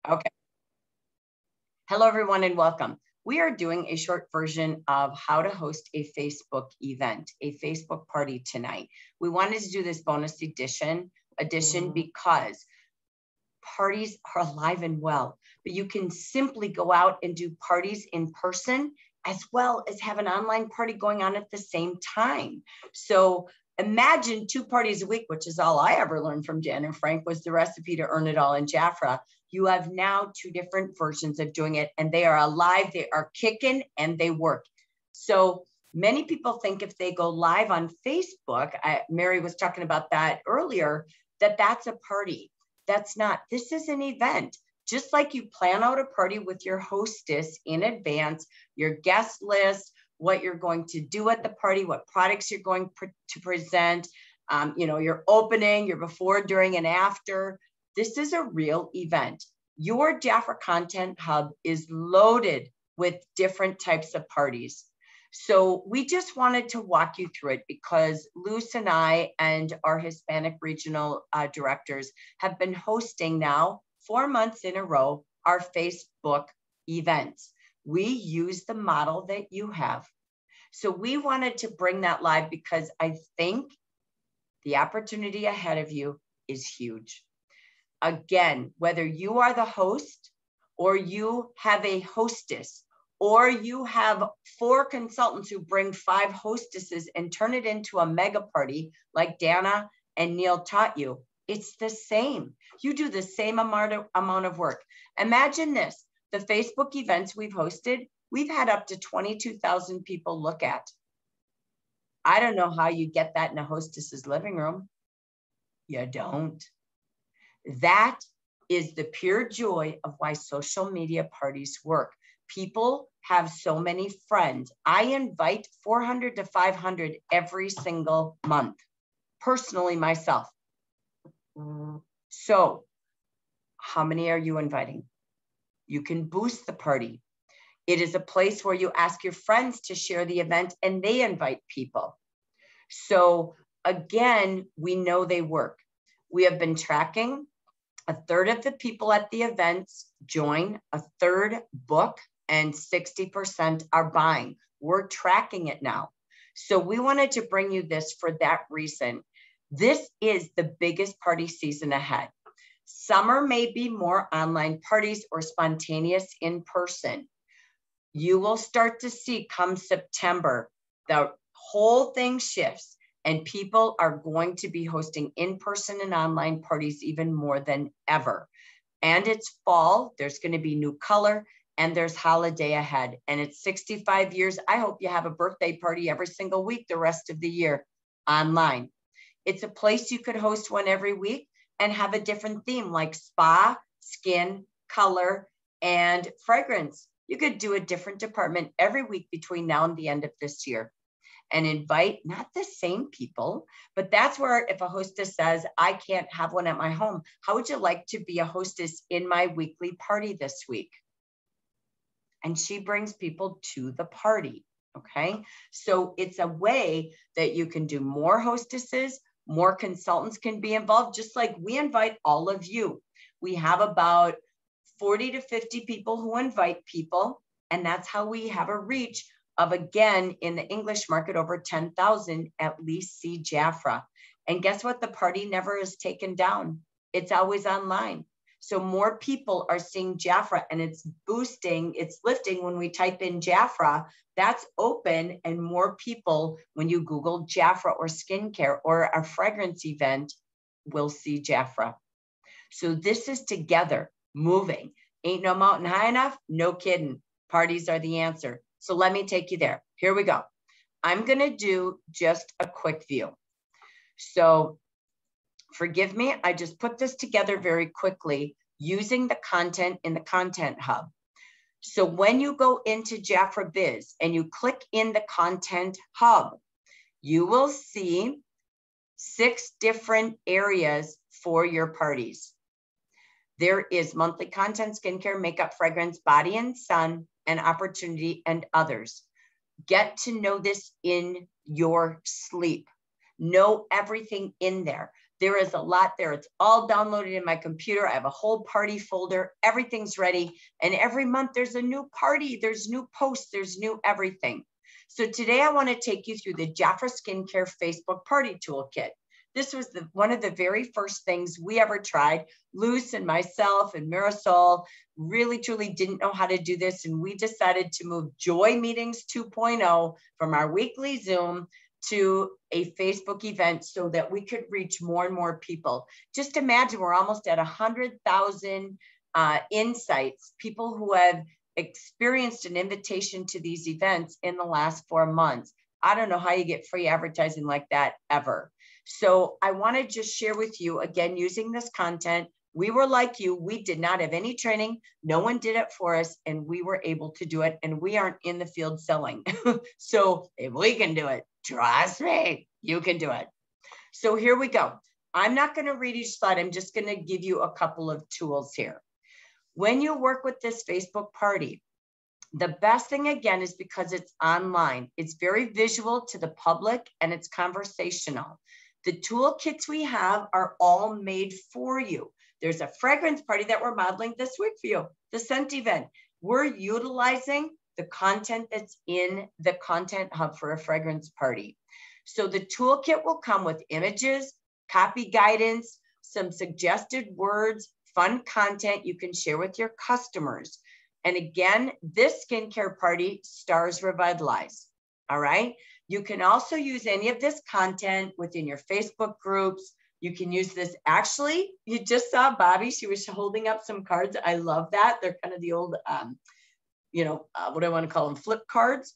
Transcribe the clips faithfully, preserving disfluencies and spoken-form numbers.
Okay. Hello, everyone, and welcome. We are doing a short version of how to host a Facebook event, a Facebook party tonight. We wanted to do this bonus edition, edition because parties are alive and well, but you can simply go out and do parties in person as well as have an online party going on at the same time. So imagine two parties a week, which is all I ever learned from Jan and Frank was the recipe to earn it all in Jafra. You have now two different versions of doing it, and they are alive, they are kicking, and they work. So many people think if they go live on Facebook, I, Mary was talking about that earlier, that that's a party. That's not. This is an event. Just like you plan out a party with your hostess in advance, your guest list, what you're going to do at the party, what products you're going pr- to present, um, you know, your opening, your before, during, and after. This is a real event. Your Jafra Content Hub is loaded with different types of parties. So we just wanted to walk you through it because Luce and I and our Hispanic regional uh, directors have been hosting now four months in a row our Facebook events. We use the model that you have. So we wanted to bring that live because I think the opportunity ahead of you is huge. Again, whether you are the host or you have a hostess, or you have four consultants who bring five hostesses and turn it into a mega party like Dana and Neil taught you, it's the same. You do the same amount of, amount of work. Imagine this, the Facebook events we've hosted, we've had up to twenty-two thousand people look at. I don't know how you get that in a hostess's living room. You don't. That is the pure joy of why social media parties work. People have so many friends. I invite four hundred to five hundred every single month, personally myself. So how many are you inviting? You can boost the party. It is a place where you ask your friends to share the event and they invite people. So again, we know they work. We have been tracking. A third of the people at the events join, a third book, and sixty percent are buying. We're tracking it now. So we wanted to bring you this for that reason. This is the biggest party season ahead. Summer may be more online parties or spontaneous in person. You will start to see come September, the whole thing shifts. And people are going to be hosting in-person and online parties even more than ever. And it's fall, there's going to be new color, and there's holiday ahead. And it's sixty-five years. I hope you have a birthday party every single week the rest of the year online. It's a place you could host one every week and have a different theme like spa, skin, color, and fragrance. You could do a different department every week between now and the end of this year. And invite not the same people, but that's where if a hostess says, I can't have one at my home, how would you like to be a hostess in my weekly party this week? And she brings people to the party, okay? So it's a way that you can do more hostesses, more consultants can be involved, just like we invite all of you. We have about forty to fifty people who invite people, and that's how we have a reach of, again, in the English market, over ten thousand at least see Jafra. And guess what? The party never is taken down. It's always online. So more people are seeing Jafra, and it's boosting, it's lifting when we type in Jafra, that's open, and more people, when you Google Jafra or skincare or a fragrance event, will see Jafra. So this is together, moving. Ain't no mountain high enough? No kidding. Parties are the answer. So let me take you there. Here we go. I'm going to do just a quick view. So forgive me, I just put this together very quickly using the content in the Content Hub. So when you go into Jafra Biz and you click in the Content Hub, you will see six different areas for your parties. There is monthly content, skincare, makeup, fragrance, body and sun, and opportunity, and others. Get to know this in your sleep. Know everything in there. There is a lot there. It's all downloaded in my computer. I have a whole party folder. Everything's ready. And every month there's a new party. There's new posts. There's new everything. So today I want to take you through the Jafra Skincare Facebook Party Toolkit. This was the, one of the very first things we ever tried. Luce and myself and Marisol really truly didn't know how to do this. And we decided to move Joy Meetings two point oh from our weekly Zoom to a Facebook event so that we could reach more and more people. Just imagine we're almost at one hundred thousand uh, insights, people who have experienced an invitation to these events in the last four months. I don't know how you get free advertising like that ever. So I want to just share with you, again, using this content, we were like you, we did not have any training. No one did it for us, and we were able to do it, and we aren't in the field selling. So if we can do it, trust me, you can do it. So here we go. I'm not going to read each slide. I'm just going to give you a couple of tools here. When you work with this Facebook party, the best thing, again, is because it's online. It's very visual to the public, and it's conversational. The toolkits we have are all made for you. There's a fragrance party that we're modeling this week for you, the scent event. We're utilizing the content that's in the Content Hub for a fragrance party. So the toolkit will come with images, copy guidance, some suggested words, fun content you can share with your customers. And again, this skincare party stars Revitalize, all right? You can also use any of this content within your Facebook groups. You can use this. Actually, you just saw Bobby. She was holding up some cards. I love that. They're kind of the old, um, you know, uh, what do I want to call them? Flip cards.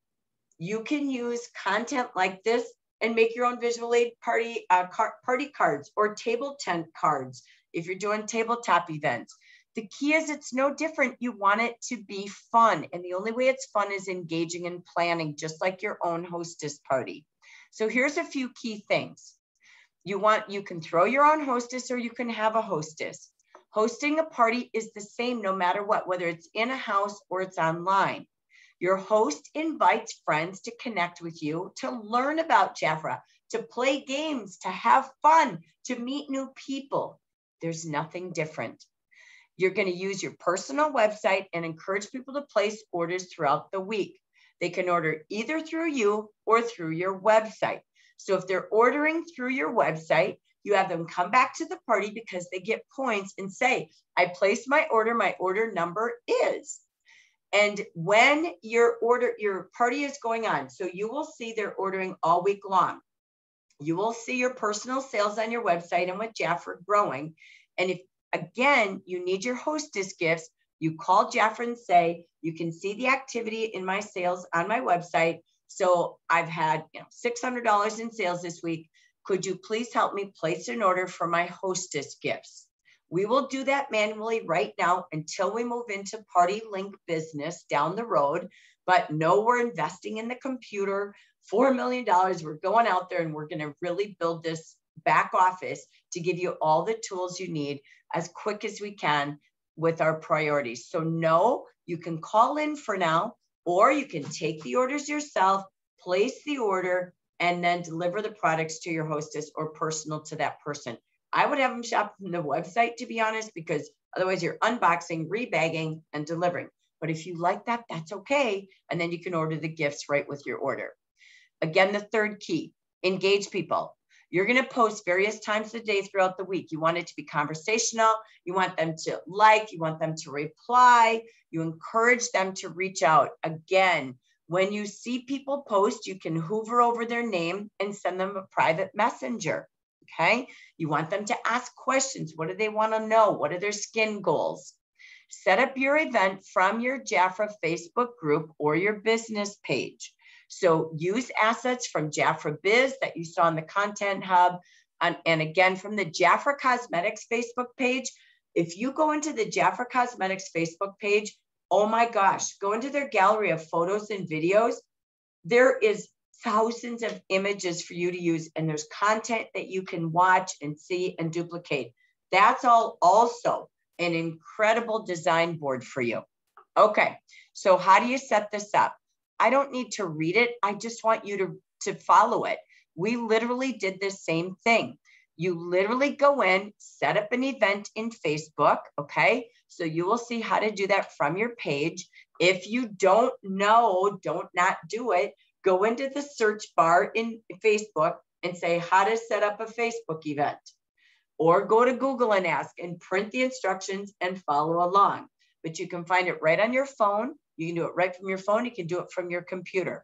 You can use content like this and make your own visual aid party, uh, car party cards or table tent cards if you're doing tabletop events. The key is it's no different. You want it to be fun. And the only way it's fun is engaging and planning, just like your own hostess party. So here's a few key things. You want, you can throw your own hostess or you can have a hostess. Hosting a party is the same no matter what, whether it's in a house or it's online. Your host invites friends to connect with you, to learn about Jafra, to play games, to have fun, to meet new people. There's nothing different. You're going to use your personal website and encourage people to place orders throughout the week. They can order either through you or through your website. So if they're ordering through your website, you have them come back to the party because they get points and say, I placed my order, my order number is. And when your order, your party is going on, so you will see they're ordering all week long. You will see your personal sales on your website and with Jafra growing. And if again, you need your hostess gifts. You call Jafra and say, you can see the activity in my sales on my website. So I've had you know, six hundred dollars in sales this week. Could you please help me place an order for my hostess gifts? We will do that manually right now until we move into Party Link business down the road. But no, we're investing in the computer, four million dollars. We're going out there and we're going to really build this back office to give you all the tools you need as quick as we can with our priorities. So no, you can call in for now, or you can take the orders yourself, place the order, and then deliver the products to your hostess or personal to that person. I would have them shop from the website, to be honest, because otherwise you're unboxing, rebagging, and delivering. But if you like that, that's okay. And then you can order the gifts right with your order. Again, the third key, engage people. You're going to post various times a day throughout the week. You want it to be conversational. You want them to like, you want them to reply. You encourage them to reach out. Again, when you see people post, you can hover over their name and send them a private messenger. Okay. You want them to ask questions. What do they want to know? What are their skin goals? Set up your event from your Jafra Facebook group or your business page. So use assets from Jafra Biz that you saw in the Content Hub. And, and again, from the Jafra Cosmetics Facebook page. If you go into the Jafra Cosmetics Facebook page, oh my gosh, go into their gallery of photos and videos. There is thousands of images for you to use, and there's content that you can watch and see and duplicate. That's all also an incredible design board for you. Okay, so how do you set this up? I don't need to read it. I just want you to, to follow it. We literally did the same thing. You literally go in, set up an event in Facebook, okay? So you will see how to do that from your page. If you don't know, don't not do it, go into the search bar in Facebook and say how to set up a Facebook event. Or go to Google and ask and print the instructions and follow along. But you can find it right on your phone. You can do it right from your phone. You can do it from your computer.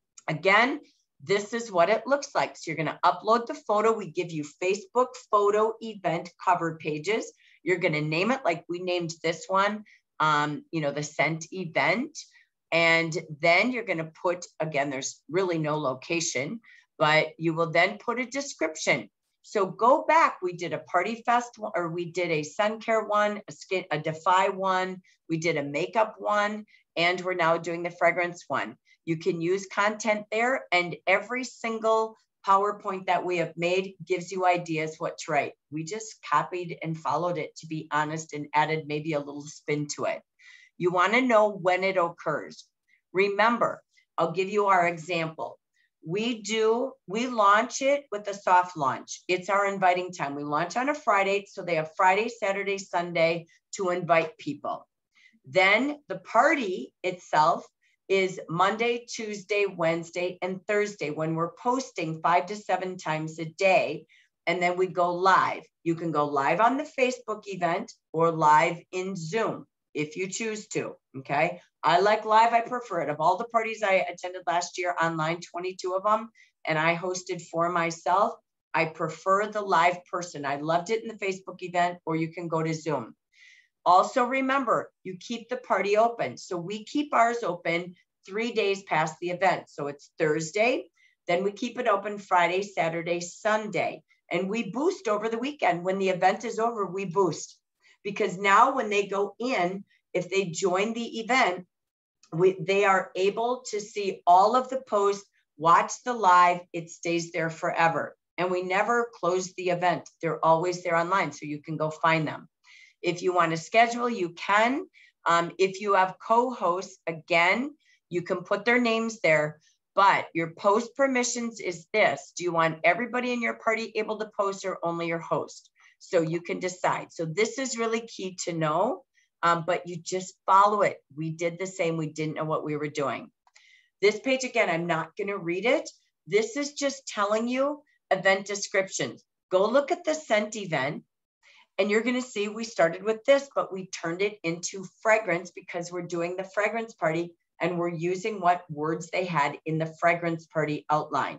Again, this is what it looks like. So you're going to upload the photo. We give you Facebook photo event cover pages. You're going to name it like we named this one, um, you know, the scent event. And then you're going to put, again, there's really no location, but you will then put a description. So go back. We did a Party Fest, or we did a sun care one, a skin, a Defy one. We did a makeup one, and we're now doing the fragrance one. You can use content there, and every single PowerPoint that we have made gives you ideas what to write. We just copied and followed it, to be honest, and added maybe a little spin to it. You want to know when it occurs. Remember, I'll give you our example. We do, we launch it with a soft launch. It's our inviting time. We launch on a Friday, so they have Friday, Saturday, Sunday to invite people. Then the party itself is Monday, Tuesday, Wednesday, and Thursday, when we're posting five to seven times a day. And then we go live. You can go live on the Facebook event or live in Zoom if you choose to, okay? I like live, I prefer it. Of all the parties I attended last year online, twenty-two of them, and I hosted for myself, I prefer the live person. I loved it in the Facebook event, or you can go to Zoom. Also remember, you keep the party open. So we keep ours open three days past the event. So it's Thursday, then we keep it open Friday, Saturday, Sunday. And we boost over the weekend. When the event is over, we boost. Because now when they go in, if they join the event, we, they are able to see all of the posts, watch the live, it stays there forever. And we never close the event. They're always there online, so you can go find them. If you want to schedule, you can. Um, if you have co-hosts, again, you can put their names there, but your post permissions is this. Do you want everybody in your party able to post, or only your host? So you can decide. So this is really key to know, um, but you just follow it. We did the same. We didn't know what we were doing. This page, again, I'm not going to read it. This is just telling you event descriptions. Go look at the scent event. And you're going to see we started with this, but we turned it into fragrance because we're doing the fragrance party and we're using what words they had in the fragrance party outline.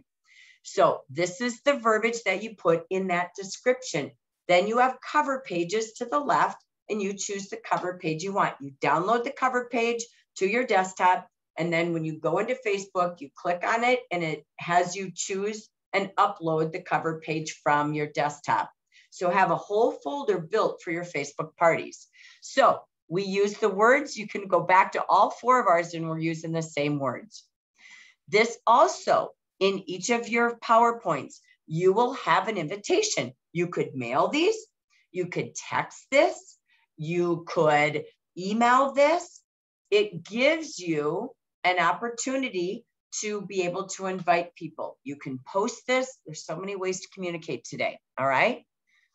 So this is the verbiage that you put in that description. Then you have cover pages to the left, and you choose the cover page you want. You download the cover page to your desktop. And then when you go into Facebook, you click on it and it has you choose and upload the cover page from your desktop. So have a whole folder built for your Facebook parties. So we use the words. You can go back to all four of ours and we're using the same words. This also, in each of your PowerPoints, you will have an invitation. You could mail these, you could text this, you could email this. It gives you an opportunity to be able to invite people. You can post this. There's so many ways to communicate today, all right?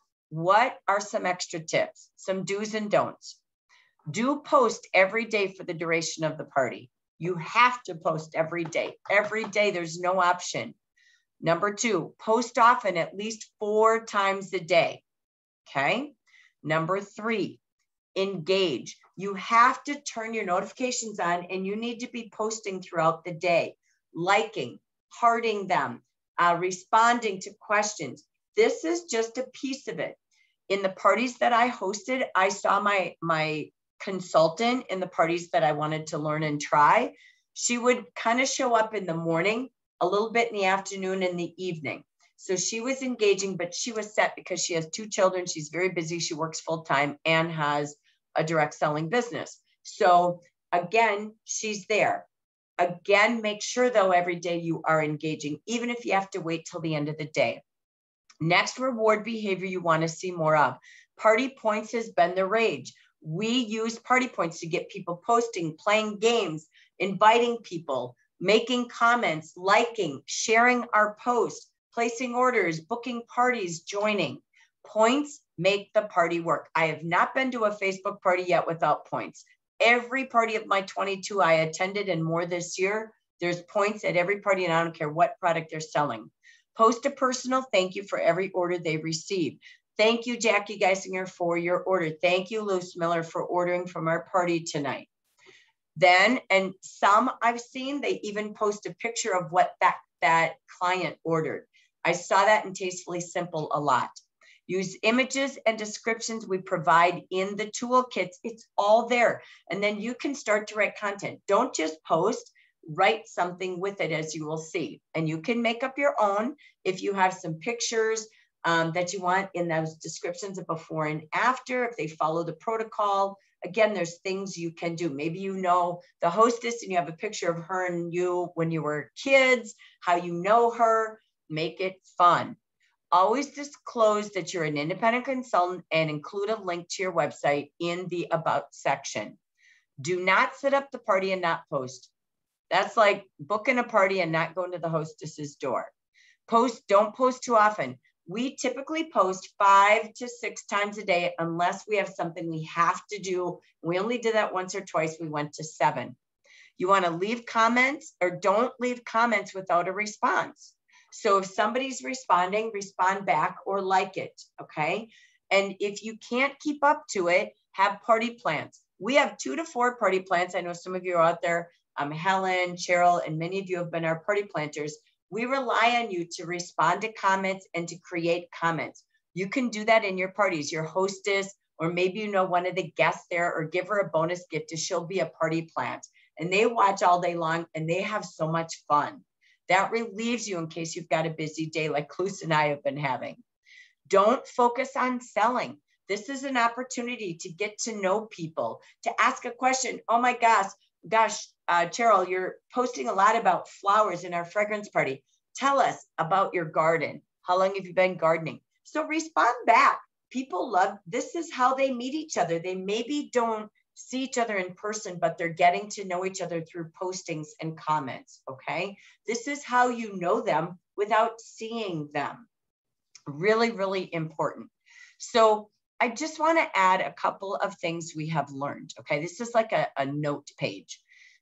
What are some extra tips? Some do's and don'ts. Do post every day for the duration of the party. You have to post every day. Every day, there's no option. Number two, post often, at least four times a day, okay? Number three, engage. You have to turn your notifications on and you need to be posting throughout the day, liking, hearting them, uh, responding to questions. This is just a piece of it. In the parties that I hosted, I saw my, my consultant in the parties that I wanted to learn and try. She would kind of show up in the morning, a little bit in the afternoon, and the evening. So she was engaging, but she was set because she has two children. She's very busy. She works full time and has a direct selling business. So again, she's there. Again, make sure though, every day you are engaging, even if you have to wait till the end of the day. Next reward behavior you want to see more of. Party points has been the rage. We use party points to get people posting, playing games, inviting people, making comments, liking, sharing our posts, placing orders, booking parties, joining. Points make the party work. I have not been to a Facebook party yet without points. Every party of my twenty-two I attended and more this year, there's points at every party, and I don't care what product they're selling. Post a personal thank you for every order they receive. Thank you, Jackie Geisinger, for your order. Thank you, Luce Miller, for ordering from our party tonight. Then, and some I've seen, they even post a picture of what that, that client ordered. I saw that in Tastefully Simple a lot. Use images and descriptions we provide in the toolkits. It's all there. And then you can start to write content. Don't just post, write something with it, as you will see. And you can make up your own if you have some pictures um, that you want in those descriptions of before and after, if they follow the protocol. Again, there's things you can do. Maybe you know the hostess and you have a picture of her and you when you were kids, how you know her, make it fun. Always disclose that you're an independent consultant and include a link to your website in the About section. Do not set up the party and not post. That's like booking a party and not going to the hostess's door. Post, don't post too often. We typically post five to six times a day unless we have something we have to do. We only did that once or twice. We went to seven. You want to leave comments or don't leave comments without a response. So if somebody's responding, respond back or like it, okay? And if you can't keep up to it, have party plans. We have two to four party plans. I know some of you are out there, um, Helen, Cheryl, and many of you have been our party planters. We rely on you to respond to comments and to create comments. You can do that in your parties, your hostess, or maybe you know one of the guests there, or give her a bonus gift if she'll be a party plant. And they watch all day long and they have so much fun. That relieves you in case you've got a busy day like Luce and I have been having. Don't focus on selling. This is an opportunity to get to know people, to ask a question. Oh my gosh, gosh, uh, Cheryl, you're posting a lot about flowers in our fragrance party. Tell us about your garden. How long have you been gardening? So respond back. People love, this is how they meet each other. They maybe don't see each other in person, but they're getting to know each other through postings and comments, okay? This is how you know them without seeing them. Really, really important. So I just want to add a couple of things we have learned, okay? This is like a, a note page.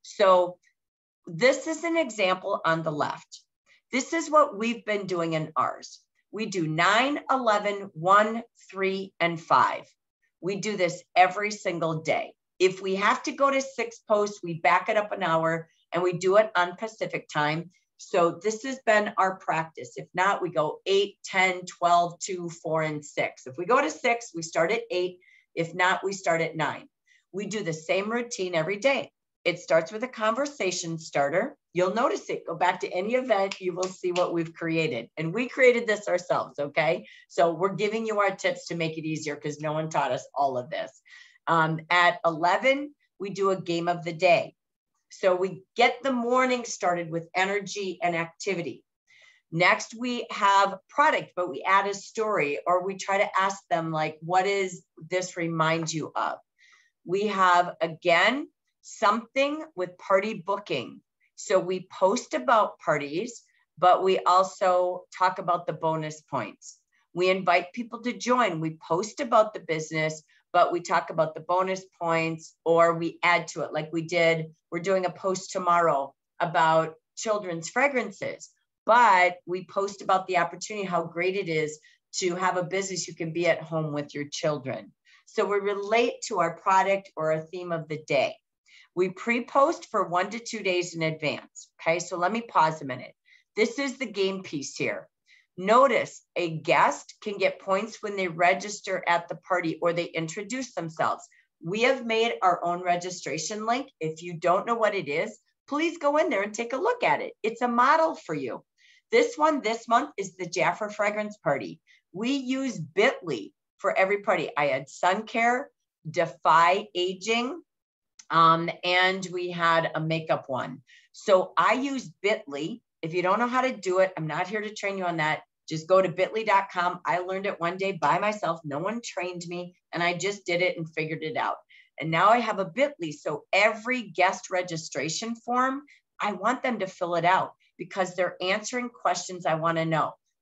So this is an example on the left. This is what we've been doing in ours. We do nine, eleven, one, three, and five. We do this every single day. If we have to go to six posts, we back it up an hour and we do it on Pacific time. So this has been our practice. If not, we go eight, ten, twelve, two, four, and six. If we go to six, we start at eight. If not, we start at nine. We do the same routine every day. It starts with a conversation starter. You'll notice it. Go back to any event, you will see what we've created. And we created this ourselves, okay? So we're giving you our tips to make it easier because no one taught us all of this. Um, at eleven, we do a game of the day. So we get the morning started with energy and activity. Next, we have product, but we add a story, or we try to ask them like, what does this remind you of? We have, again, something with party booking. So we post about parties, but we also talk about the bonus points. We invite people to join. We post about the business, but we talk about the bonus points, or we add to it like we did. We're doing a post tomorrow about children's fragrances, but we post about the opportunity, how great it is to have a business you can be at home with your children. So we relate to our product or a theme of the day. We pre-post for one to two days in advance. Okay, so let me pause a minute. This is the game piece here. Notice a guest can get points when they register at the party or they introduce themselves. We have made our own registration link. If you don't know what it is, please go in there and take a look at it. It's a model for you. This one this month is the Jafra Fragrance Party. We use bit dot L Y for every party. I had Sun Care, Defy Aging, um, and we had a makeup one. So I use bit dot L Y. If you don't know how to do it, I'm not here to train you on that. Just go to bit dot L Y dot com. I learned it one day by myself. No one trained me, and I just did it and figured it out. And now I have a bit dot L Y. So every guest registration form, I want them to fill it out because they're answering questions I want to know.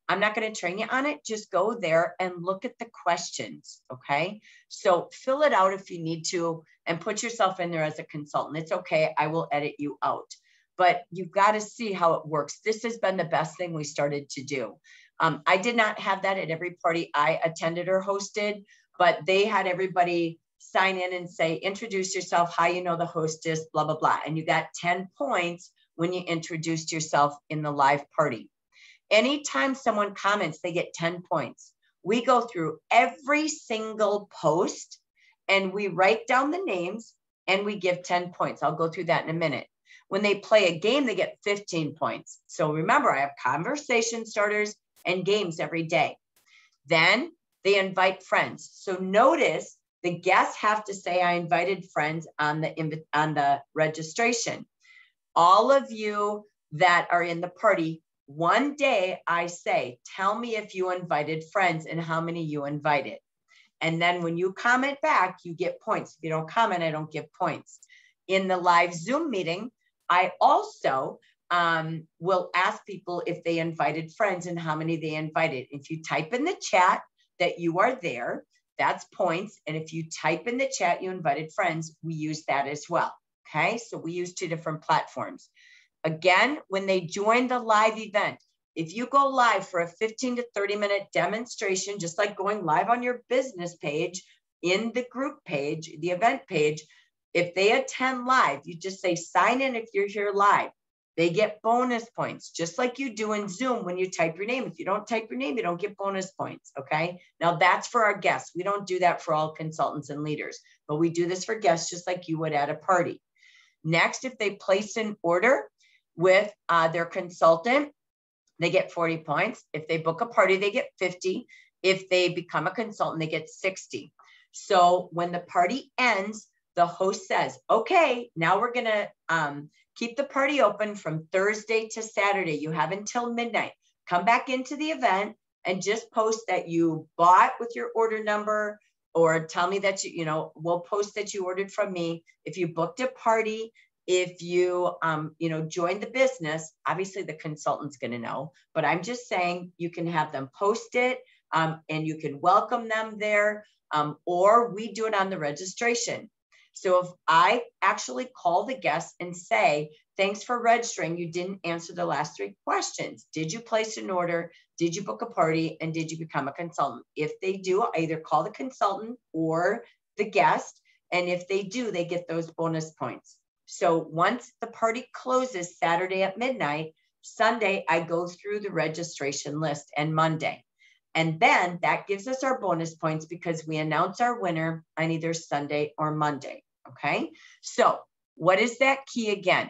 I'm not going to train you on it. Just go there and look at the questions. Okay. So fill it out if you need to and put yourself in there as a consultant. It's okay. I will edit you out, but you've got to see how it works. This has been the best thing we started to do. Um, I did not have that at every party I attended or hosted, but they had everybody sign in and say, introduce yourself, how you know the hostess, blah, blah, blah. And you got ten points when you introduced yourself in the live party. Anytime someone comments, they get ten points. We go through every single post and we write down the names and we give ten points. I'll go through that in a minute. When they play a game, they get fifteen points. So remember, I have conversation starters and games every day. Then they invite friends. So notice the guests have to say, I invited friends on the, on the registration. All of you that are in the party, one day I say, tell me if you invited friends and how many you invited. And then when you comment back, you get points. If you don't comment, I don't give points. In the live Zoom meeting, I also um, will ask people if they invited friends and how many they invited. If you type in the chat that you are there, that's points. And if you type in the chat you invited friends, we use that as well. Okay, so we use two different platforms. Again, when they join the live event, if you go live for a fifteen to thirty minute demonstration, just like going live on your business page, in the group page, the event page, if they attend live, you just say sign in if you're here live. They get bonus points, just like you do in Zoom when you type your name. If you don't type your name, you don't get bonus points, okay? Now that's for our guests. We don't do that for all consultants and leaders, but we do this for guests just like you would at a party. Next, if they place an order with uh, their consultant, they get forty points. If they book a party, they get fifty. If they become a consultant, they get sixty. So when the party ends, the host says, okay, now we're gonna um, keep the party open from Thursday to Saturday. You have until midnight. Come back into the event and just post that you bought with your order number, or tell me that you, you know, we'll post that you ordered from me. If you booked a party, if you, um, you know, joined the business, obviously the consultant's going to know, but I'm just saying you can have them post it um, and you can welcome them there, um, or we do it on the registration. So if I actually call the guests and say, thanks for registering, you didn't answer the last three questions. Did you place an order? Did you book a party? And did you become a consultant? If they do, I either call the consultant or the guest. And if they do, they get those bonus points. So once the party closes Saturday at midnight, Sunday, I go through the registration list, and Monday. And then that gives us our bonus points because we announce our winner on either Sunday or Monday, okay? So what is that key again?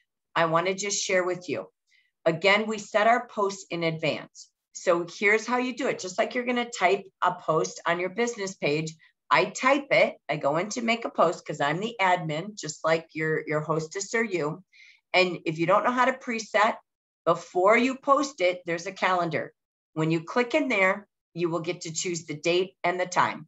I want to just share with you. Again, we set our posts in advance. So here's how you do it. Just like you're going to type a post on your business page, I type it, I go in to make a post because I'm the admin, just like your, your hostess or you. And if you don't know how to preset, before you post it, there's a calendar. When you click in there, you will get to choose the date and the time.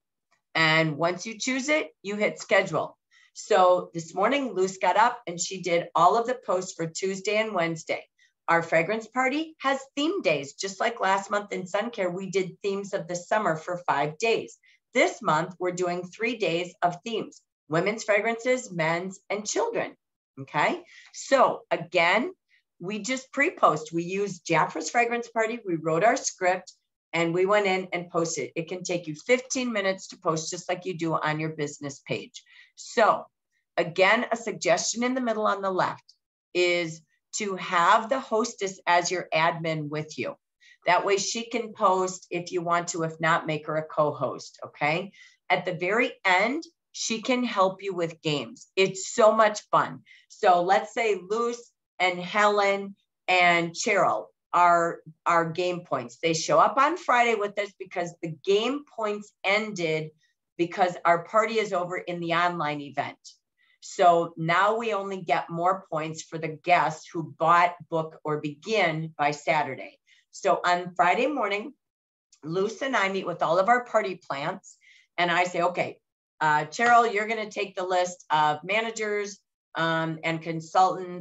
And once you choose it, you hit schedule. So this morning, Luce got up and she did all of the posts for Tuesday and Wednesday. Our fragrance party has theme days. Just like last month in Sun Care, we did themes of the summer for five days. This month, we're doing three days of themes: women's fragrances, men's, and children, okay? So again, we just pre-post. We used Jafra's fragrance party. We wrote our script and we went in and posted. It can take you fifteen minutes to post just like you do on your business page. So again, a suggestion in the middle on the left is to have the hostess as your admin with you. That way she can post if you want to, if not, make her a co-host, okay? At the very end, she can help you with games. It's so much fun. So let's say Luce and Helen and Cheryl are our game points. They show up on Friday with us because the game points ended because our party is over in the online event. So now we only get more points for the guests who bought, book, or begin by Saturday. So on Friday morning, Luce and I meet with all of our party plants, and I say, okay, uh, Cheryl, you're going to take the list of managers um, and consultants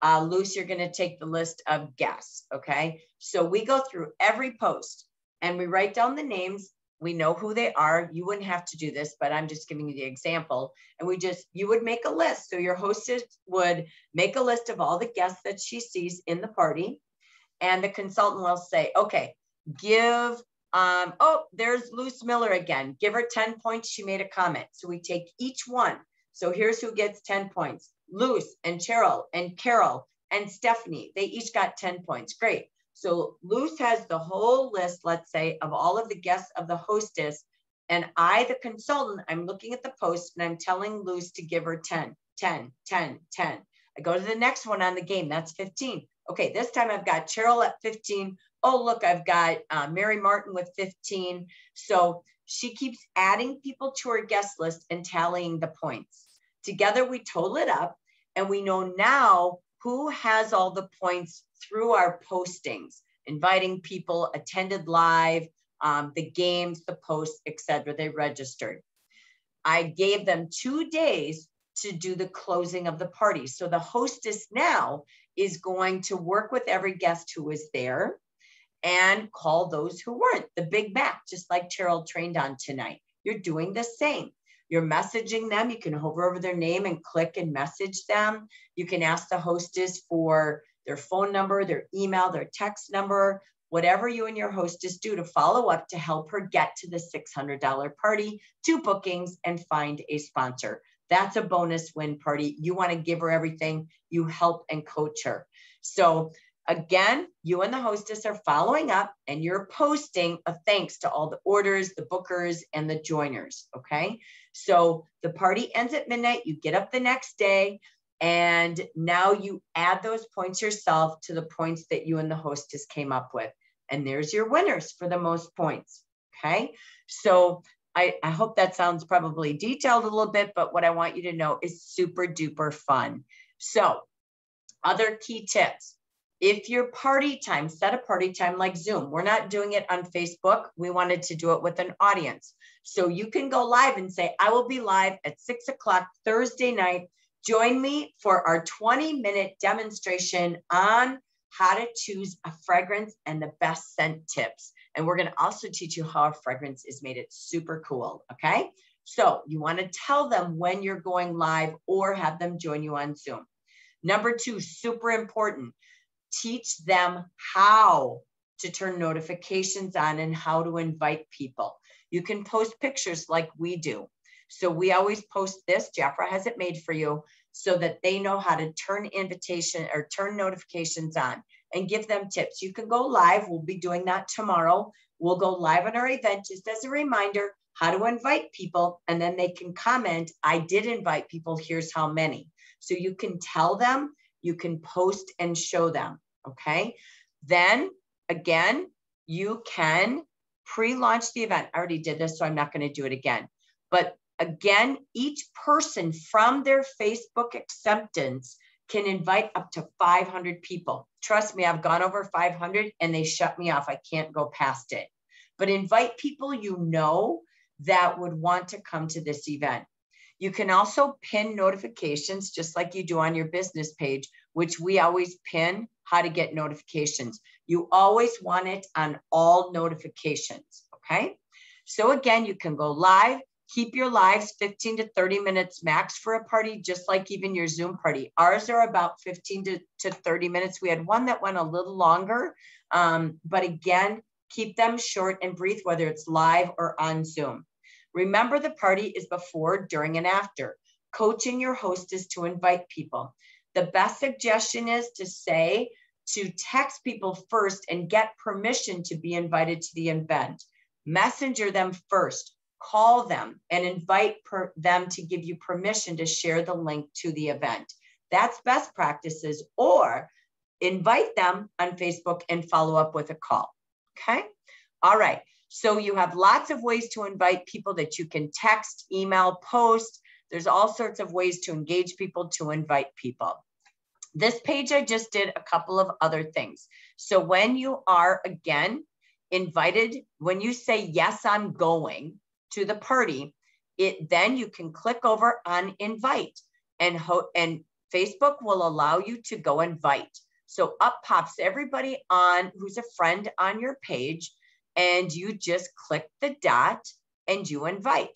Uh, Luce, you're going to take the list of guests, okay? So we go through every post and we write down the names. We know who they are. You wouldn't have to do this, but I'm just giving you the example. And we just, you would make a list. So your hostess would make a list of all the guests that she sees in the party. And the consultant will say, okay, give, um, oh, there's Luce Miller again. Give her ten points. She made a comment. So we take each one. So here's who gets ten points. Luce and Cheryl and Carol and Stephanie, they each got ten points. Great. So Luce has the whole list, let's say, of all of the guests of the hostess. And I, the consultant, I'm looking at the post and I'm telling Luce to give her ten, ten, ten, ten. I go to the next one on the game. That's fifteen. Okay, this time I've got Cheryl at fifteen. Oh, look, I've got uh, Mary Martin with fifteen. So she keeps adding people to her guest list and tallying the points. Together, we total it up and we know now who has all the points through our postings, inviting people, attended live, um, the games, the posts, et cetera. They registered. I gave them two days to do the closing of the party. So the hostess now is going to work with every guest who was there and call those who weren't. The Big Mac, just like Cheryl trained on tonight. You're doing the same. You're messaging them. You can hover over their name and click and message them. You can ask the hostess for their phone number, their email, their text number, whatever you and your hostess do to follow up to help her get to the six hundred dollar party, two bookings, and find a sponsor. That's a bonus win party. You want to give her everything. You help and coach her. So again, you and the hostess are following up and you're posting a thanks to all the orders, the bookers, and the joiners, okay? So the party ends at midnight, you get up the next day, and now you add those points yourself to the points that you and the hostess came up with. And there's your winners for the most points, okay? So I, I hope that sounds probably detailed a little bit, but what I want you to know is super duper fun. So other key tips. If your party time, set a party time like Zoom. We're not doing it on Facebook. We wanted to do it with an audience. So you can go live and say, I will be live at six o'clock Thursday night. Join me for our twenty minute demonstration on how to choose a fragrance and the best scent tips. And we're gonna also teach you how a fragrance is made. It's super cool, okay? So you wanna tell them when you're going live or have them join you on Zoom. Number two, super important. Teach them how to turn notifications on and how to invite people. You can post pictures like we do. So we always post this, Jafra has it made for you, so that they know how to turn invitation or turn notifications on and give them tips. You can go live. We'll be doing that tomorrow. We'll go live on our event just as a reminder how to invite people, and then they can comment, I did invite people, here's how many. So you can tell them, you can post and show them, okay? Then again, you can pre-launch the event. I already did this, so I'm not gonna do it again. But again, each person from their Facebook acceptance can invite up to five hundred people. Trust me, I've gone over five hundred and they shut me off. I can't go past it. But invite people you know that would want to come to this event. You can also pin notifications just like you do on your business page, which we always pin how to get notifications. You always want it on all notifications, okay? So again, you can go live, keep your lives fifteen to thirty minutes max for a party, just like even your Zoom party. Ours are about fifteen to thirty minutes. We had one that went a little longer, um, but again, keep them short and brief, whether it's live or on Zoom. Remember, the party is before, during, and after. Coaching your hostess to invite people. The best suggestion is to say, to text people first and get permission to be invited to the event. Messenger them first, call them, and invite per them to give you permission to share the link to the event. That's best practices, or invite them on Facebook and follow up with a call, okay? All right. So you have lots of ways to invite people that you can text, email, post. There's all sorts of ways to engage people, to invite people. This page, I just did a couple of other things. So when you are, again, invited, when you say, yes, I'm going to the party, it then you can click over on invite and, ho and Facebook will allow you to go invite. So up pops everybody on who's a friend on your page, and you just click the dot and you invite.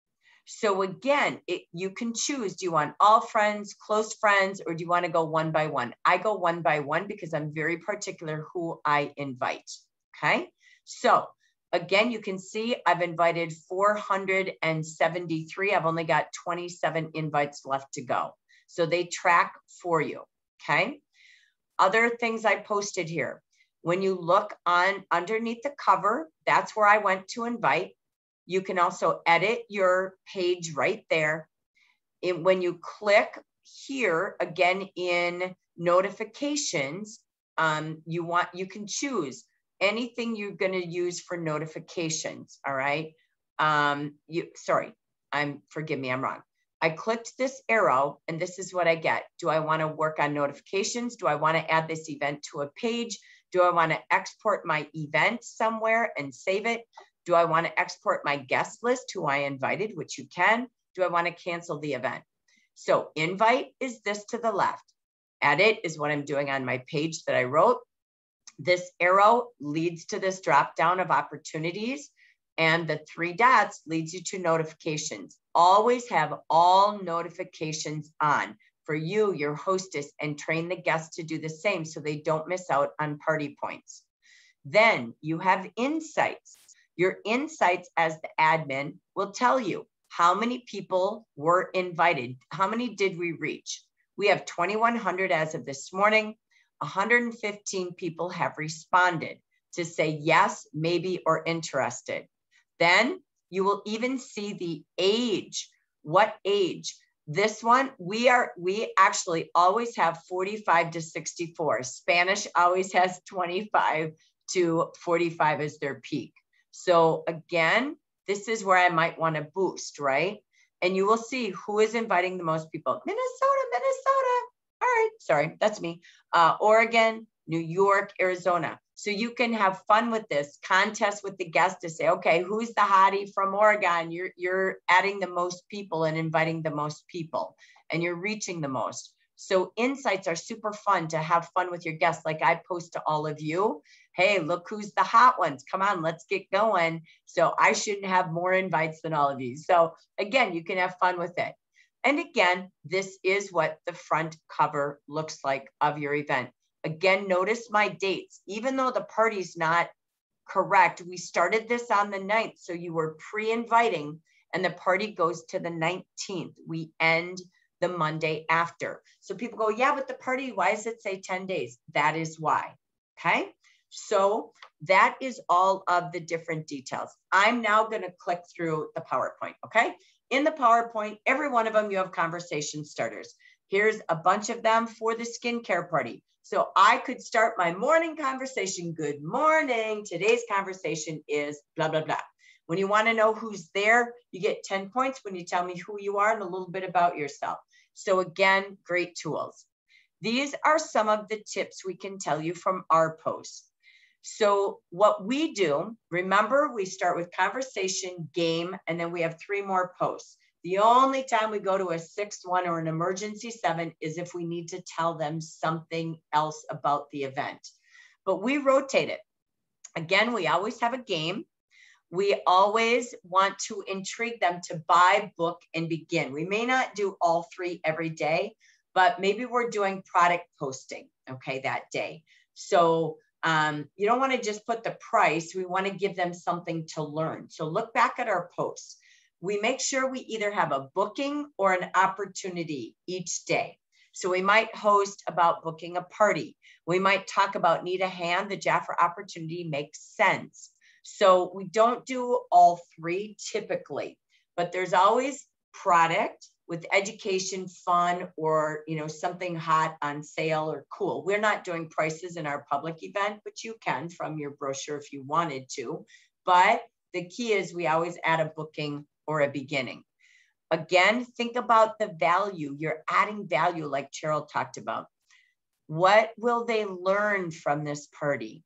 So again, it, you can choose, do you want all friends, close friends, or do you want to go one by one? I go one by one because I'm very particular who I invite, okay? So again, you can see I've invited four hundred seventy-three. I've only got twenty-seven invites left to go. So they track for you, okay? Other things I posted here. When you look on underneath the cover, that's where I went to invite. You can also edit your page right there. And when you click here, again in notifications, um, you want you can choose anything you're going to use for notifications. All right. Um, you sorry, I'm forgive me, I'm wrong. I clicked this arrow and this is what I get. Do I want to work on notifications? Do I want to add this event to a page? Do I want to export my event somewhere and save it? Do I want to export my guest list who I invited, which you can? Do I want to cancel the event? So invite is this to the left. Edit is what I'm doing on my page that I wrote. This arrow leads to this drop down of opportunities, and the three dots leads you to notifications. Always have all notifications on for you, your hostess, and train the guests to do the same so they don't miss out on party points. Then you have insights. Your insights as the admin will tell you how many people were invited. How many did we reach? We have twenty-one hundred as of this morning. one hundred fifteen people have responded to say yes, maybe, or interested. Then you will even see the age. What age? This one, we are, we actually always have forty-five to sixty-four. Spanish always has twenty-five to forty-five as their peak. So again, this is where I might want to boost, right? And you will see who is inviting the most people. Minnesota, Minnesota. All right, sorry, that's me. Uh, Oregon, New York, Arizona. So you can have fun with this contest with the guest to say, okay, who's the hottie from Oregon? You're, you're adding the most people and inviting the most people, and you're reaching the most. So insights are super fun to have fun with your guests. Like I post to all of you, hey, look who's the hot ones. Come on, let's get going. So I shouldn't have more invites than all of you. So again, you can have fun with it. And again, this is what the front cover looks like of your event. Again, notice my dates. Even though the party's not correct, we started this on the ninth. So you were pre-inviting and the party goes to the nineteenth. We end the Monday after. So people go, yeah, but the party, why does it say ten days? That is why, okay? So that is all of the different details. I'm now gonna click through the PowerPoint, okay? In the PowerPoint, every one of them, you have conversation starters. Here's a bunch of them for the skincare party. So I could start my morning conversation. Good morning. Today's conversation is blah, blah, blah. When you want to know who's there, you get ten points when you tell me who you are and a little bit about yourself. So again, great tools. These are some of the tips we can tell you from our posts. So what we do, remember, we start with conversation, game, and then we have three more posts. The only time we go to a sixth one or an emergency seven is if we need to tell them something else about the event. But we rotate it. Again, we always have a game. We always want to intrigue them to buy, book, and begin. We may not do all three every day, but maybe we're doing product posting, okay, that day. So um, you don't want to just put the price. We want to give them something to learn. So look back at our posts. We make sure we either have a booking or an opportunity each day. So we might host about booking a party. We might talk about need a hand. The Jafra opportunity makes sense. So we don't do all three typically, but there's always product with education, fun, or you know, something hot on sale or cool. We're not doing prices in our public event, but you can from your brochure if you wanted to. But the key is we always add a booking or a beginning. Again, think about the value. You're adding value like Cheryl talked about. What will they learn from this party?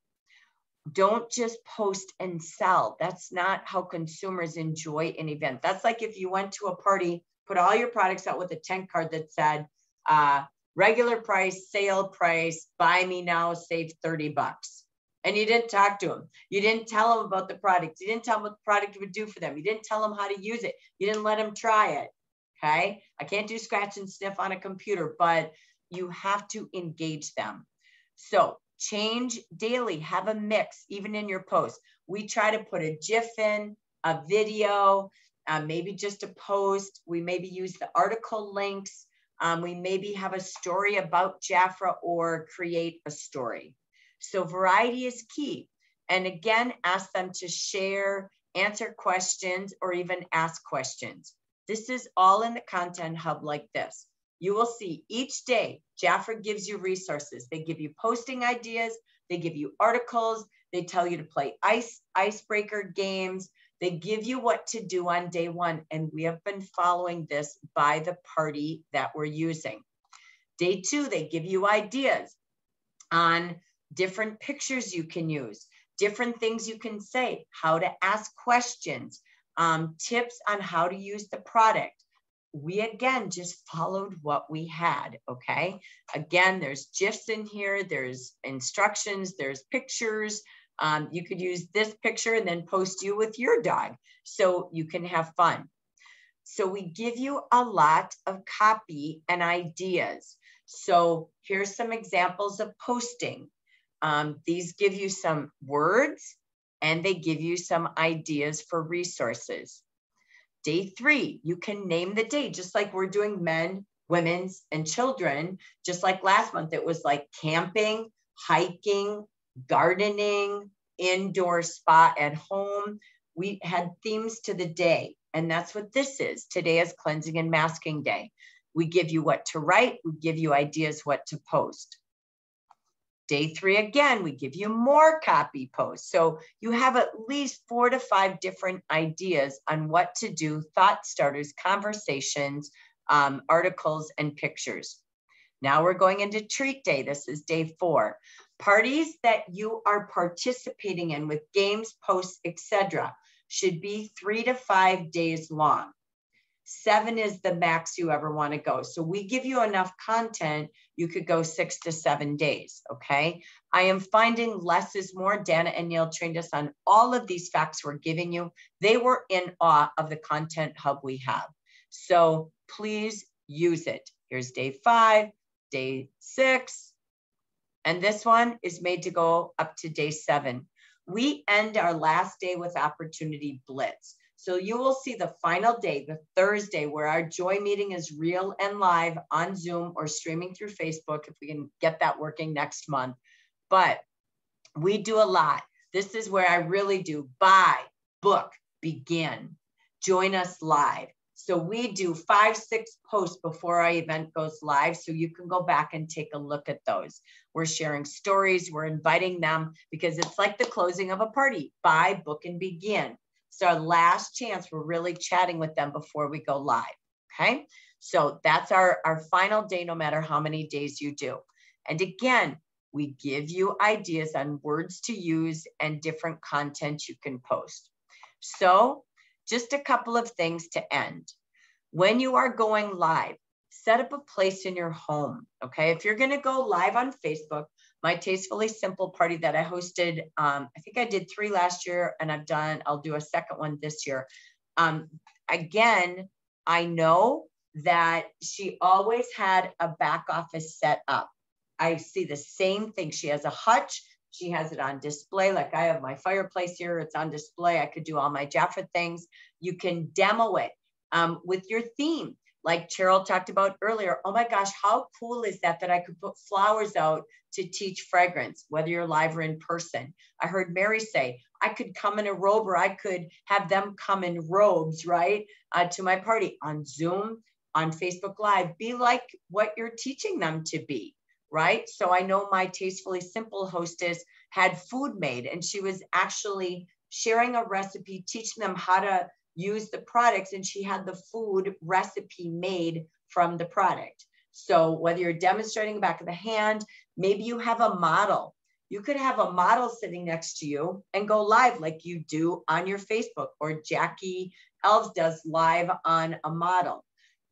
Don't just post and sell. That's not how consumers enjoy an event. That's like if you went to a party, put all your products out with a tent card that said, uh, regular price, sale price, buy me now, save thirty bucks. And you didn't talk to them. You didn't tell them about the product. You didn't tell them what the product would do for them. You didn't tell them how to use it. You didn't let them try it. Okay. I can't do scratch and sniff on a computer, but you have to engage them. So change daily, have a mix, even in your posts. We try to put a GIF in, a video, uh, maybe just a post. We maybe use the article links. Um, we maybe have a story about Jafra or create a story. So variety is key. And again, ask them to share, answer questions, or even ask questions. This is all in the Content Hub like this. You will see each day, Jafra gives you resources. They give you posting ideas. They give you articles. They tell you to play ice icebreaker games. They give you what to do on day one. And we have been following this by the party that we're using. Day two, they give you ideas on different pictures you can use, different things you can say, how to ask questions, um, tips on how to use the product. We, again, just followed what we had, okay? Again, there's GIFs in here, there's instructions, there's pictures. Um, you could use this picture and then post you with your dog so you can have fun. So we give you a lot of copy and ideas. So here's some examples of posting. Um, these give you some words and they give you some ideas for resources. Day three, you can name the day, just like we're doing men, women's, and children. Just like last month, it was like camping, hiking, gardening, indoor spa at home. We had themes to the day, and that's what this is. Today is Cleansing and Masking Day. We give you what to write. We give you ideas what to post. Day three, again, we give you more copy posts. So you have at least four to five different ideas on what to do, thought starters, conversations, um, articles, and pictures. Now we're going into treat day. This is day four. Parties that you are participating in with games, posts, et cetera should be three to five days long. Seven is the max you ever want to go. So we give you enough content, you could go six to seven days, okay? I am finding less is more. Dana and Neil trained us on all of these facts we're giving you. They were in awe of the Content Hub we have. So please use it. Here's day five, day six, and this one is made to go up to day seven. We end our last day with Opportunity Blitz. So you will see the final day, the Thursday, where our joy meeting is real and live on Zoom or streaming through Facebook, if we can get that working next month. But we do a lot. This is where I really do buy, book, begin, join us live. So we do five, six posts before our event goes live. So you can go back and take a look at those. We're sharing stories. We're inviting them because it's like the closing of a party. Buy, book, and begin. So our last chance, we're really chatting with them before we go live, okay? So that's our, our final day, no matter how many days you do. And again, we give you ideas on words to use and different content you can post. So just a couple of things to end. When you are going live, set up a place in your home, okay? If you're gonna go live on Facebook, my Tastefully Simple party that I hosted, um, I think I did three last year and I've done, I'll do a second one this year. Um, again, I know that she always had a back office set up. I see the same thing. She has a hutch. She has it on display. Like I have my fireplace here. It's on display. I could do all my Jafra things. You can demo it um, with your theme. Like Cheryl talked about earlier, oh my gosh, how cool is that, that I could put flowers out to teach fragrance, whether you're live or in person. I heard Mary say, I could come in a robe or I could have them come in robes, right, uh, to my party on Zoom, on Facebook Live. Be like what you're teaching them to be, right? So I know my Tastefully Simple hostess had food made and she was actually sharing a recipe, teaching them how to use the products, and she had the food recipe made from the product. So whether you're demonstrating the back of the hand, maybe you have a model. You could have a model sitting next to you and go live like you do on your Facebook, or Jackie Elves does live on a model.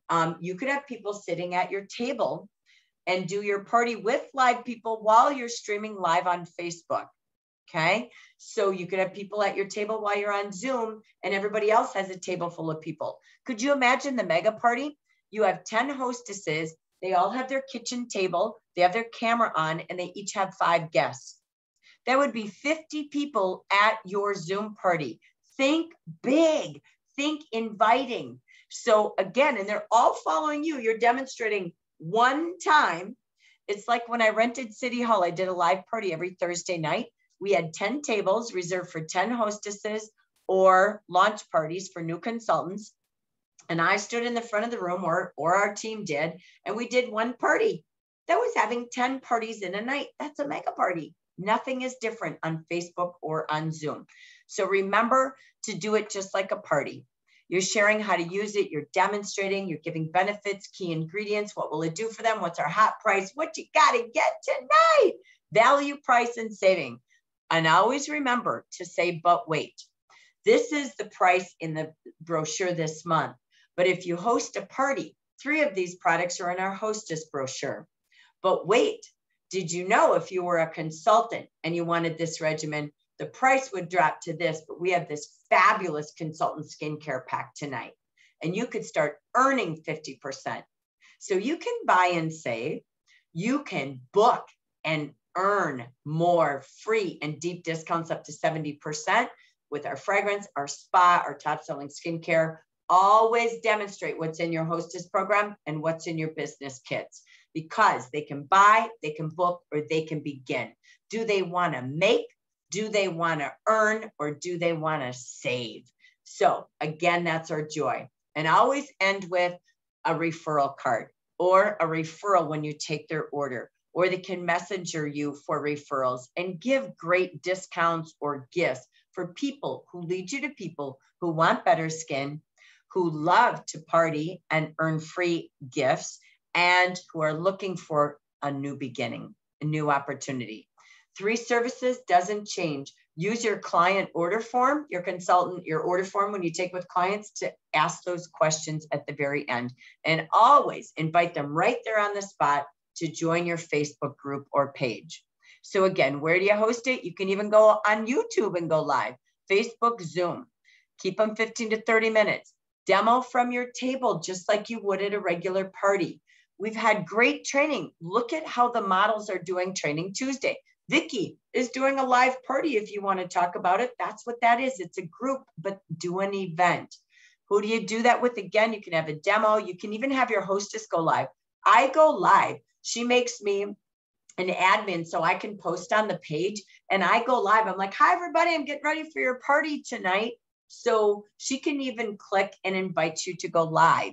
Um, you could have people sitting at your table and do your party with live people while you're streaming live on Facebook. Okay, so you could have people at your table while you're on Zoom and everybody else has a table full of people. Could you imagine the mega party? You have ten hostesses, they all have their kitchen table, they have their camera on, and they each have five guests. That would be fifty people at your Zoom party. Think big, think inviting. So again, and they're all following you, you're demonstrating one time. It's like when I rented City Hall, I did a live party every Thursday night. We had ten tables reserved for ten hostesses or launch parties for new consultants. And I stood in the front of the room, or, or our team did, and we did one party. That was having ten parties in a night. That's a mega party. Nothing is different on Facebook or on Zoom. So remember to do it just like a party. You're sharing how to use it. You're demonstrating, you're giving benefits, key ingredients. What will it do for them? What's our hot price? What you got to get tonight? Value, price, and saving. And always remember to say, but wait, this is the price in the brochure this month. But if you host a party, three of these products are in our hostess brochure. But wait, did you know if you were a consultant and you wanted this regimen, the price would drop to this, but we have this fabulous consultant skincare pack tonight. And you could start earning fifty percent. So you can buy and save, you can book and earn more free and deep discounts up to seventy percent with our fragrance, our spa, our top selling skincare. Always demonstrate what's in your hostess program and what's in your business kits, because they can buy, they can book, or they can begin. Do they want to make? Do they want to earn, or do they want to save? So again, that's our joy. And always end with a referral card or a referral when you take their order, or they can messenger you for referrals and give great discounts or gifts for people who lead you to people who want better skin, who love to party and earn free gifts, and who are looking for a new beginning, a new opportunity. Three services doesn't change. Use your client order form, your consultant, your order form when you take with clients to ask those questions at the very end. And always invite them right there on the spot to join your Facebook group or page. So again, where do you host it? You can even go on YouTube and go live. Facebook, Zoom. Keep them fifteen to thirty minutes. Demo from your table, just like you would at a regular party. We've had great training. Look at how the models are doing Training Tuesday. Vicky is doing a live party. If you want to talk about it, that's what that is. It's a group, but do an event. Who do you do that with? Again, you can have a demo. You can even have your hostess go live. I go live. She makes me an admin so I can post on the page, and I go live. I'm like, hi, everybody. I'm getting ready for your party tonight. So she can even click and invite you to go live.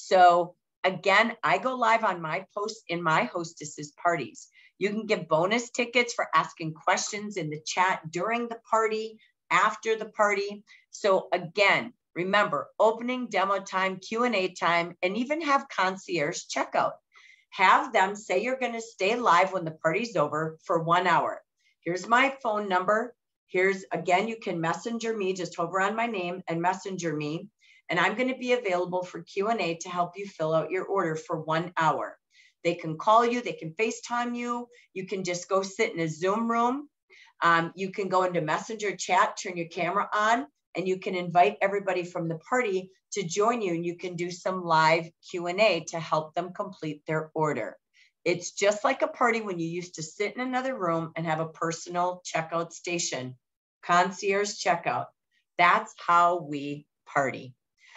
So again, I go live on my posts in my hostesses parties. You can get bonus tickets for asking questions in the chat during the party, after the party. So again, remember, opening, demo time, Q and A time, and even have concierge checkout. Have them say you're going to stay live when the party's over for one hour. Here's my phone number. Here's, again, you can messenger me, just hover on my name and messenger me. And I'm going to be available for Q and A to help you fill out your order for one hour. They can call you, they can FaceTime you. You can just go sit in a Zoom room. Um, you can go into Messenger chat, turn your camera on, and you can invite everybody from the party to join you. And you can do some live Q and A to help them complete their order. It's just like a party when you used to sit in another room and have a personal checkout station, concierge checkout. That's how we party.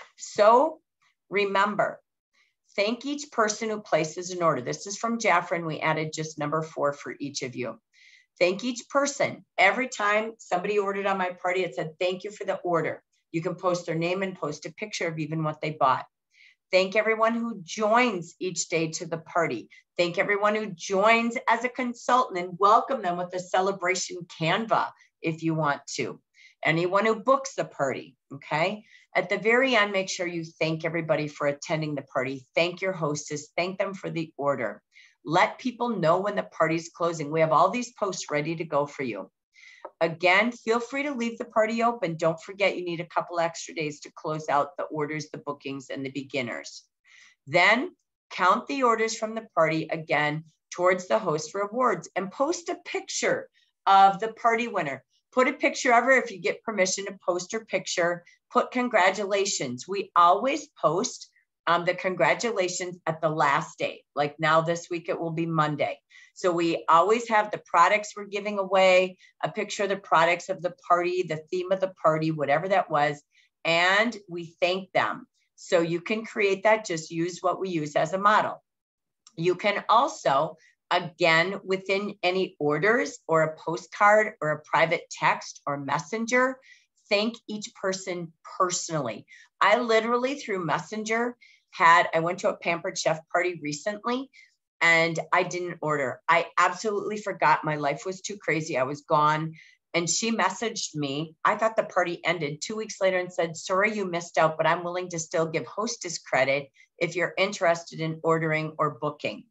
So remember, thank each person who places an order. This is from Jafra, and we added just number four for each of you. Thank each person. Every time somebody ordered on my party, it said, thank you for the order. You can post their name and post a picture of even what they bought. Thank everyone who joins each day to the party. Thank everyone who joins as a consultant, and welcome them with a celebration Canva if you want to. Anyone who books the party, okay? At the very end, make sure you thank everybody for attending the party. Thank your hostess. Thank them for the order. Let people know when the party's closing. We have all these posts ready to go for you. Again, feel free to leave the party open. Don't forget you need a couple extra days to close out the orders, the bookings, and the beginners. Then count the orders from the party again towards the host rewards and post a picture of the party winner. Put a picture of her if you get permission to post her picture. Put congratulations. We always post um, the congratulations at the last day. Like now this week, it will be Monday. So we always have the products we're giving away, a picture of the products of the party, the theme of the party, whatever that was, and we thank them. So you can create that, just use what we use as a model. You can also, again, within any orders or a postcard or a private text or messenger, thank each person personally. I literally through Messenger had, I went to a Pampered Chef party recently and I didn't order. I absolutely forgot. My life was too crazy. I was gone. And she messaged me. I thought the party ended two weeks later and said, sorry, you missed out, but I'm willing to still give hostess credit if you're interested in ordering or booking.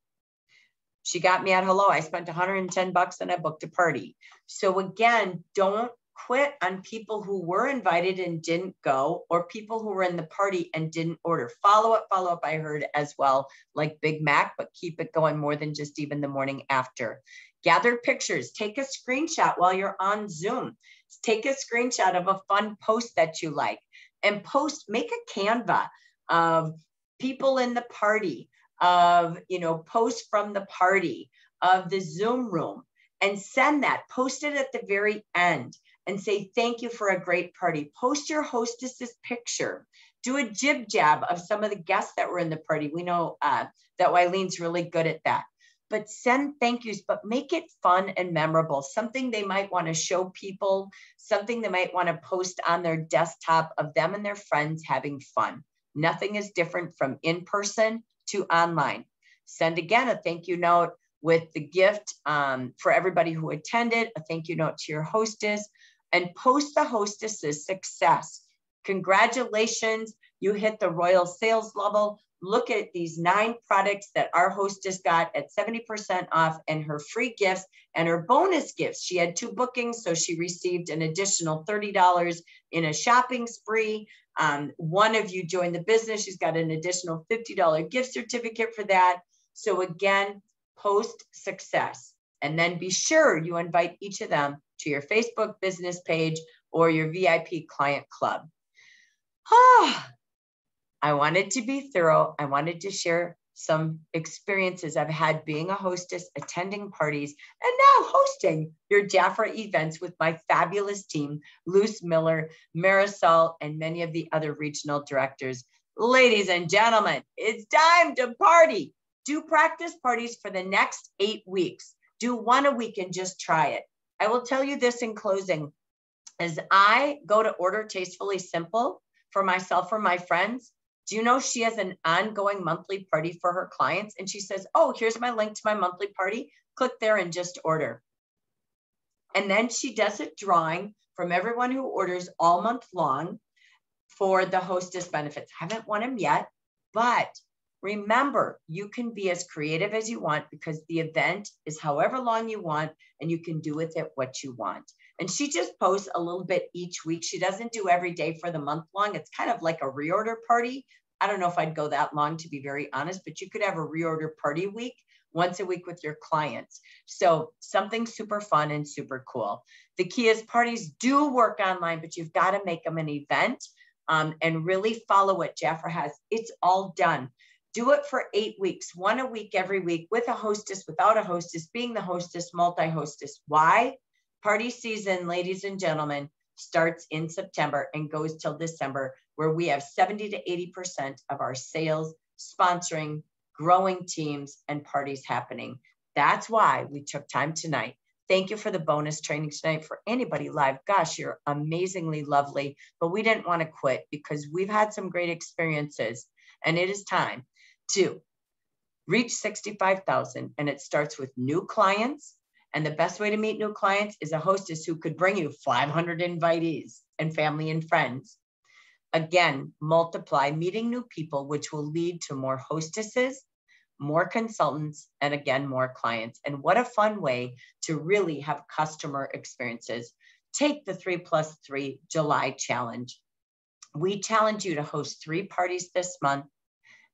She got me at hello. I spent one hundred ten bucks and I booked a party. So again, don't quit on people who were invited and didn't go, or people who were in the party and didn't order. Follow up, follow up, I heard as well, like Big Mac, but keep it going more than just even the morning after. Gather pictures, take a screenshot while you're on Zoom. Take a screenshot of a fun post that you like and post, make a Canva of people in the party, of, you know, posts from the party, of the Zoom room, and send that, post it at the very end and say, thank you for a great party. Post your hostess's picture. Do a jib jab of some of the guests that were in the party. We know uh, that Wylene's really good at that. But send thank yous, but make it fun and memorable. Something they might want to show people, something they might want to post on their desktop of them and their friends having fun. Nothing is different from in-person to online. Send again a thank you note with the gift um, for everybody who attended, a thank you note to your hostess, and post the hostess's success. Congratulations, you hit the royal sales level. Look at these nine products that our hostess got at seventy percent off, and her free gifts and her bonus gifts. She had two bookings, so she received an additional thirty dollars in a shopping spree. Um, one of you joined the business, she's got an additional fifty dollar gift certificate for that. So again, post success, and then be sure you invite each of them to your Facebook business page or your V I P client club. Ah. I wanted to be thorough. I wanted to share some experiences I've had being a hostess, attending parties, and now hosting your Jafra events with my fabulous team, Luce Miller, Marisol, and many of the other regional directors. Ladies and gentlemen, it's time to party. Do practice parties for the next eight weeks. Do one a week and just try it. I will tell you this in closing. As I go to order Tastefully Simple for myself or my friends, do you know she has an ongoing monthly party for her clients? And she says, oh, here's my link to my monthly party. Click there and just order. And then she does a drawing from everyone who orders all month long for the hostess benefits. Haven't won them yet, but remember, you can be as creative as you want because the event is however long you want and you can do with it what you want. And she just posts a little bit each week. She doesn't do every day for the month long. It's kind of like a reorder party. I don't know if I'd go that long, to be very honest, but you could have a reorder party week once a week with your clients. So something super fun and super cool. The key is parties do work online, but you've got to make them an event um, and really follow what Jafra has. It's all done. Do it for eight weeks, one a week every week with a hostess, without a hostess, being the hostess, multi-hostess. Why? Party season, ladies and gentlemen, starts in September and goes till December, where we have seventy to eighty percent of our sales, sponsoring, growing teams, and parties happening. That's why we took time tonight. Thank you for the bonus training tonight. For anybody live, gosh, you're amazingly lovely, but we didn't want to quit because we've had some great experiences, and it is time to reach sixty-five thousand, and it starts with new clients. And the best way to meet new clients is a hostess who could bring you five hundred invitees and family and friends. Again, multiply meeting new people, which will lead to more hostesses, more consultants, and again, more clients. And what a fun way to really have customer experiences. Take the three plus three July challenge. We challenge you to host three parties this month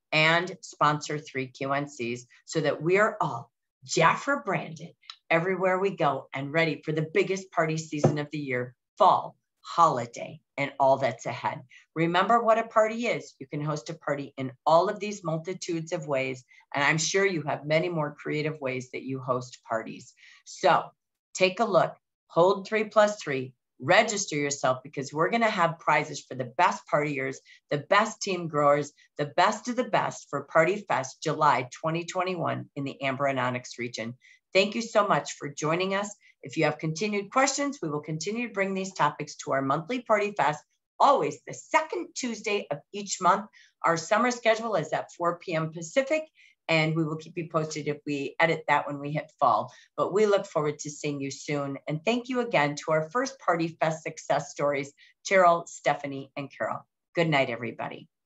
and sponsor three Q N Cs so that we are all Jafra branded everywhere we go and ready for the biggest party season of the year, fall, holiday, and all that's ahead. Remember what a party is. You can host a party in all of these multitudes of ways, and I'm sure you have many more creative ways that you host parties. So take a look, hold three plus three, register yourself, because we're going to have prizes for the best partiers, the best team growers, the best of the best for Party Fest July twenty twenty-one in the Amber and Onyx region. Thank you so much for joining us. If you have continued questions, we will continue to bring these topics to our monthly Party Fest, always the second Tuesday of each month. Our summer schedule is at four P M Pacific, and we will keep you posted if we edit that when we hit fall. But we look forward to seeing you soon. And thank you again to our first Party Fest success stories, Cheryl, Stephanie, and Carol. Good night, everybody.